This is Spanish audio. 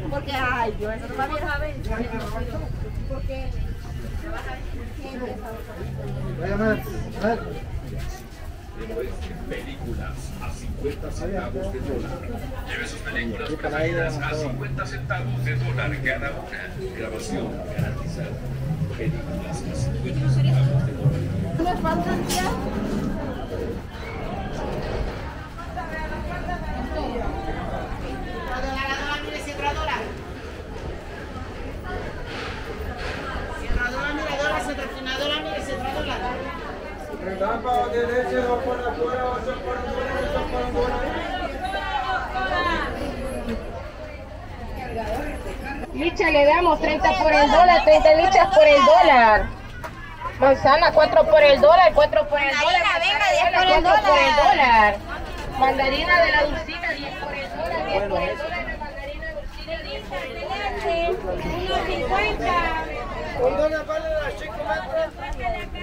Porque, ay, Dios, eso no va bien a ver. Porque... Películas a 50 centavos de dólar. Lleve sus películas preferidas a 50 centavos de dólar cada una. Grabación garantizada. Películas a 50 centavos de dólar. ¿Me faltan ya? Licha le damos 30 por el dólar, 30 lichas por el dólar. Manzana 4 por el dólar, 4 por el dólar. Venga, 10 por el 4 por el dólar. dólar. Mandarina de la dulcina 10 por el dólar, 10 por el dólar. La mandarina dulcina 10 por el dólar. 1.50. ¿Con dónde vale la chica?